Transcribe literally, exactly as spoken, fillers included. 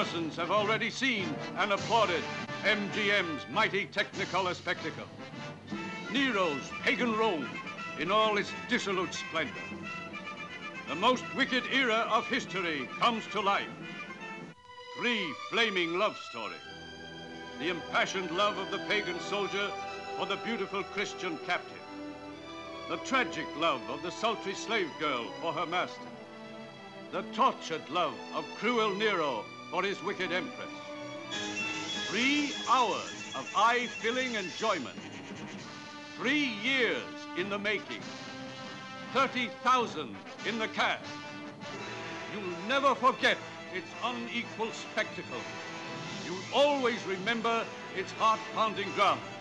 persons have already seen and applauded M G M's mighty technicolor spectacle. Nero's pagan Rome in all its dissolute splendor. The most wicked era of history comes to life. Three flaming love stories. The impassioned love of the pagan soldier for the beautiful Christian captive. The tragic love of the sultry slave girl for her master. The tortured love of cruel Nero for his wicked empress. Three hours of eye-filling enjoyment. Three years in the making. thirty thousand in the cast. You'll never forget its unequal spectacle. You'll always remember its heart-pounding drama.